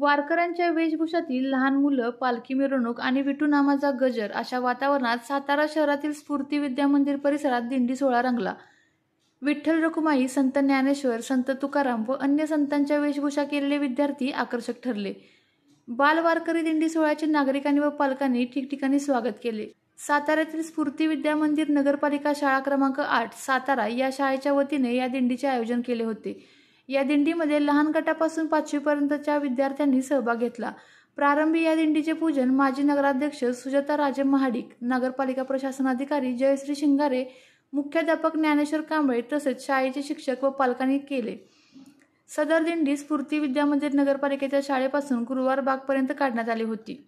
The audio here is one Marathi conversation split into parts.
वारकऱ्यांच्या वेशभूषातील लहान मुलं, पालखी मिरवणूक आणि विठू नामाचा गजर अशा वातावरणात सातारा शहरातील स्फूर्ती विद्या मंदिर परिसरात दिंडी सोहळा रंगला। विठ्ठल रखुमाई, संत ज्ञानेश्वर, संत तुकाराम व अन्य संतांच्या वेशभूषा केलेले विद्यार्थी आकर्षक ठरले। बाल वारकरी दिंडी सोहळ्याचे नागरिकांनी व पालकांनी ठिकठिकाणी स्वागत केले। साताऱ्यातील स्फूर्ती विद्या मंदिर नगरपालिका शाळा क्रमांक 8 सातारा या शाळेच्या वतीने या दिंडीचे आयोजन केले होते। या दिंडीमध्ये लहान गटापासून 5वी पर्यंतच्या विद्यार्थ्यांनी सहभाग घेतला। प्रारंभी या दिंडीचे पूजन माजी नगराध्यक्ष सुजाता राजे महाडिक, नगरपालिका प्रशासनाधिकारी जयश्री शिंगारे, मुख्याध्यापक ज्ञानेश्वर कांबळे तसेच शाळेचे शिक्षक व पालकांनी केले। सदर दिंडी स्फूर्ती विद्या मंदिर नगरपालिकेच्या शाळेपासून गुरुवार बागपर्यंत काढण्यात आली होती।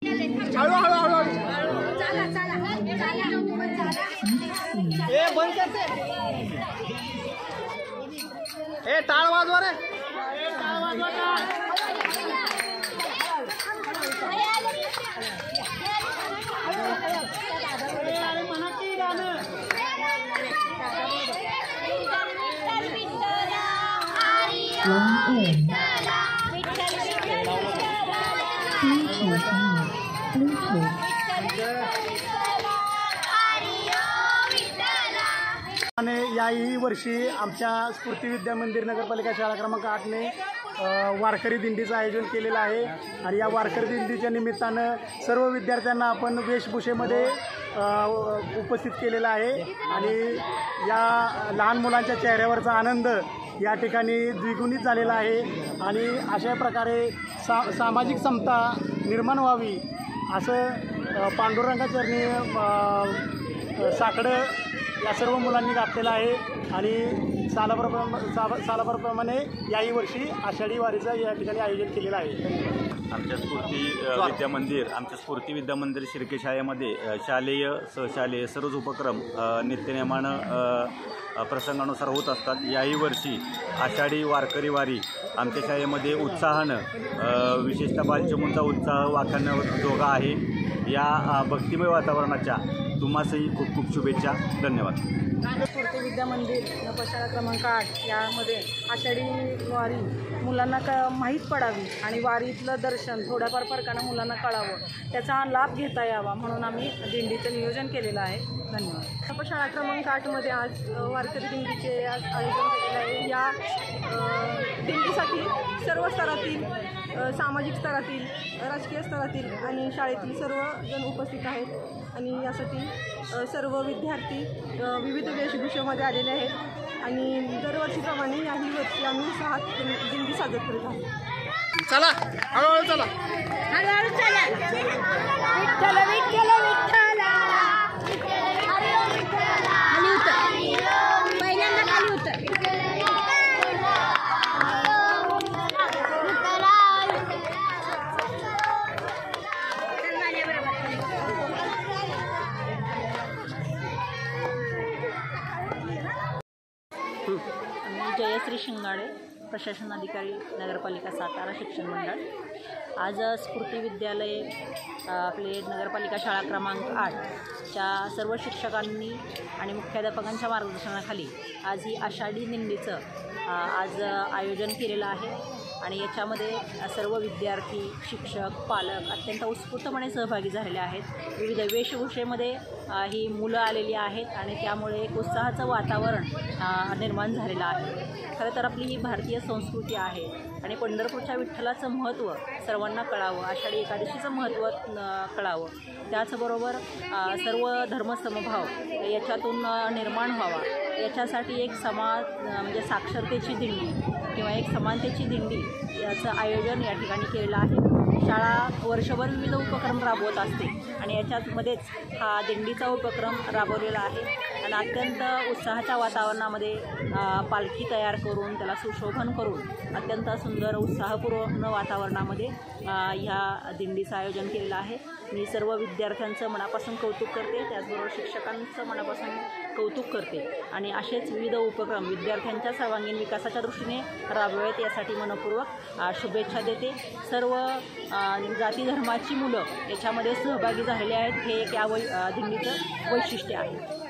टाळ वाजवा रे, याही वर्षी आमच्या स्फूर्ती विद्या मंदिर नगरपालिका शाळा क्रमांक 8 ने वारकरी दिंडीचं आयोजन केलेलं आहे आणि या वारकरी दिंडीच्या निमित्तानं सर्व विद्यार्थ्यांना आपण वेशभूषेमध्ये उपस्थित केलेला आहे आणि या लहान मुलांच्या चेहऱ्यावरचा आनंद या ठिकाणी द्विगुणित झालेला आहे आणि अशा प्रकारे सामाजिक समता निर्माण व्हावी असं पांडुरंगाचरणी साकडं या सर्व मुलांनी घातलेलं आहे आणि सालाप्रमाणे याही वर्षी आषाढी वारीचं या ठिकाणी आयोजन केलेलं आहे। आमच्या स्फूर्ती विद्या मंदिर शिर्के शाळेमध्ये शालेय सहशालेय सर्वच उपक्रम नित्यनेमानं प्रसंगानुसार होत असतात। याही वर्षी आषाढी वारकरी वारी आमच्या शाळेमध्ये उत्साहानं विशेषतः बालचिमुंचा उत्साह वाखाणण्याजोगा आहे। या भक्तिमय वातावरणाच्या तुम्हासही खूप खूप शुभेच्छा। धन्यवाद। स्फूर्ती विद्या मंदिर शाळा क्रमांक 8 यामध्ये आषाढी वारी मुलांना माहीत पडावी आणि वारीतलं दर्शन थोड्याफार फरकानं मुलांना कळावं, त्याचा लाभ घेता यावा म्हणून आम्ही दिंडीचं नियोजन केलेलं आहे। धन्यवाद। शाळा क्रमांक 8 आज वारकरी दिंडीचे आज आयोजन केलेलं आहे। या दिंडीसाठी सर्व स्तरातील, सामाजिक स्तरातील, राजकीय स्तरातील आणि शाळेतील सर्वजण उपस्थित आहेत आणि यासाठी सर्व विद्यार्थी विविध वेशभूषेमध्ये आलेले आहेत आणि दरवर्षीप्रमाणे याही वर्षी आम्ही 6 दिंडी साजरा करीत आहोत। चला हळूहळू चला, हळूहळू चला। विठ्ठल विठ्ठल विठ्ठला, खाली उतर, पहिल्यांदा खाली उतर। जयश्री शिंगाडे, प्रशासन अधिकारी, नगरपालिका सातारा शिक्षण मंडळ। आज स्फूर्ती विद्यालय आपले नगरपालिका शाळा क्रमांक 8च्या सर्व शिक्षकांनी आणि मुख्याध्यापकांच्या मार्गदर्शनाखाली आज ही आषाढी दिंडीचं आज आयोजन केलेलं आहे आणि याच्यामध्ये सर्व विद्यार्थी, शिक्षक, पालक अत्यंत उत्स्फूर्तपणे सहभागी झालेले आहेत। विविध वेशभूषेमध्ये ही मुलं आलेली आहेत आणि त्यामुळे एक उत्साहाचं वातावरण निर्माण झालेलं आहे। खरं तर आपली ही भारतीय संस्कृती आहे आणि पंढरपूरच्या विठ्ठलाचं महत्त्व सर्वांना कळावं, आषाढी एकादशीचं महत्त्व कळावं, त्याचबरोबर सर्व धर्मसमभाव याच्यातून निर्माण व्हावा याच्यासाठी एक म्हणजे साक्षरतेची दिंडी किंवा एक समानतेची दिंडी याचं आयोजन या ठिकाणी केलेलं आहे। शाळा वर्षभर विविध उपक्रम राबवत असते आणि याच्यामध्येच हा दिंडीचा उपक्रम राबवलेला आहे आणि अत्यंत उत्साहाच्या वातावरणामध्ये पालखी तयार करून त्याला सुशोभन करून अत्यंत सुंदर उत्साहपूर्ण वातावरणामध्ये ह्या दिंडीचं आयोजन केलेलं आहे। मी सर्व विद्यार्थ्यांचं मनापासून कौतुक करते, त्याचबरोबर शिक्षकांचं मनापासून कौतुक करते आणि असेच विविध उपक्रम विद्यार्थ्यांच्या सर्वांगीण विकासाच्या दृष्टीने राबवावेत यासाठी मनपूर्वक शुभेच्छा देते। सर्व जाती धर्माची मुलं याच्यामध्ये सहभागी झालेले आहेत, हे एक या दिंडीचं वैशिष्ट्य आहे आणि अशा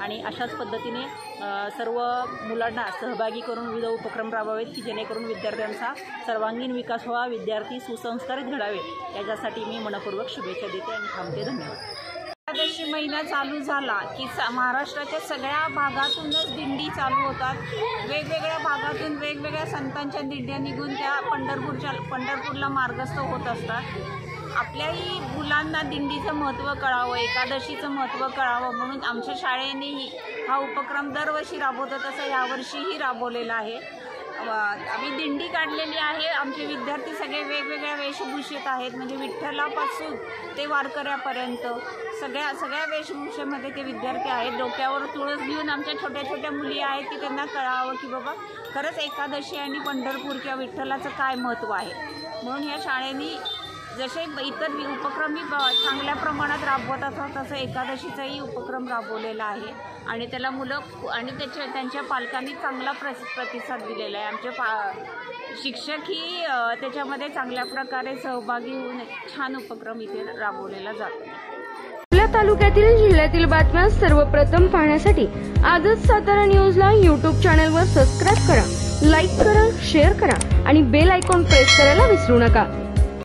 अशाच पद्धतीने सर्व मुलांना सहभागी करून विविध उपक्रम राबवावेत की जेणेकरून विद्यार्थ्यांचा सर्वांगीण विकास व्हावा, विद्यार्थी सुसंस्कारित घडावे, याच्यासाठी मी मनपूर्वक शुभेच्छा देते आणि थांबते. धन्यवाद. एकादशी महिना चालू झाला की महाराष्ट्राच्या सगळ्या भागातूनच दिंडी चालू होतात. वेगवेगळ्या भागातून वेगवेगळ्या संतांच्या दिंड्या निघून त्या पंढरपूरला मार्गस्थ होत असतात. आपल्याही मुलांना दिंडीचं महत्त्व कळावं, एकादशीचं महत्त्व कळावं म्हणून आमच्या शाळेने हा उपक्रम दरवर्षी राबवतो, तसं यावर्षीही राबवलेला आहे. आम्ही दिंडी काढलेली आहे. आमचे विद्यार्थी सगळे वेगवेगळ्या वेशभूषेत आहेत, म्हणजे विठ्ठलापासून ते वारकऱ्यापर्यंत सगळ्या वेशभूषेमध्ये ते विद्यार्थी आहेत. डोक्यावर तुळस घेऊन आमच्या छोट्या छोट्या मुली आहेत की त्यांना कळावं की बाबा खरंच एकादशी आणि पंढरपूर किंवा विठ्ठलाचं काय महत्त्व आहे. म्हणून या शाळेने जसे इतर उपक्रमही चांगल्या प्रमाणात राबवत असतात तसं एकादशीचाही उपक्रम राबवलेला आहे आणि त्याला मुलं आणि त्यांच्या पालकांनी चांगला प्रतिसाद दिलेला आहे. आमचे शिक्षकही त्याच्यामध्ये चांगल्या प्रकारे सहभागी होऊन छान उपक्रम इथे राबवलेला जातो. आपल्या तालुक्यातील जिल्ह्यातील बातम्या सर्वप्रथम पाहण्यासाठी आजच सातारा न्यूजला YouTube चॅनलवर सबस्क्राईब करा, लाईक करा, शेअर करा आणि बेल आयकॉन प्रेस करायला विसरू नका.